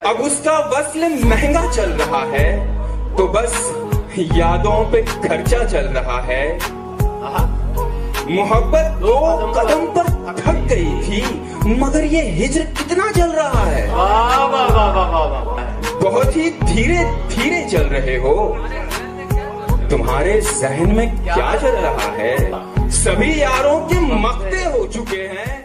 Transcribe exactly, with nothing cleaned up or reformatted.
अब उसका वस्ल महंगा चल रहा है, तो बस यादों पे खर्चा चल रहा है। मोहब्बत दो कदम पर थक गई थी, मगर ये हिज्र कितना चल रहा है। वाह वाह वाह वाह वाह, बहुत ही धीरे धीरे चल रहे हो। तुम्हारे जहन में क्या चल रहा है? सभी यारों के मक्ते हो चुके हैं।